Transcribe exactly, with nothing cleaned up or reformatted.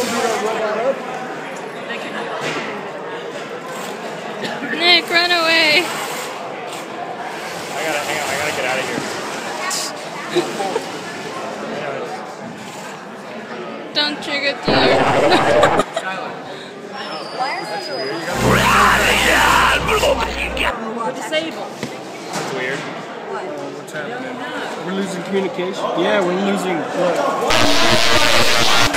Nick, run away! I gotta, hang on, I gotta get out of here. Don't trigger Theo. We're disabled. That's weird. What? What's happening? We're losing communication. Yeah, we're losing. What?